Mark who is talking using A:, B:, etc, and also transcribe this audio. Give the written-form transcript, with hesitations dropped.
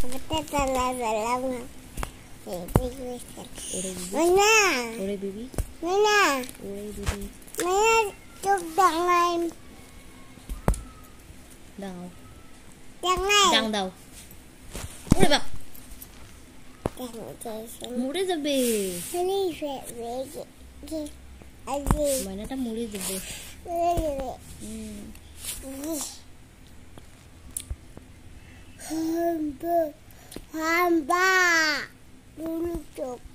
A: Ore bibi.
B: Mana?
A: Ore bibi.
B: Mana chụp đằng này?
A: Đâu?
B: Đằng này.
A: Đằng đâu? Ore bak.
B: Đằng đây.
A: Mure jabe.
B: Ini về. Aji.
A: Mana ta mure jabe?
B: Hamba. Dulu cok.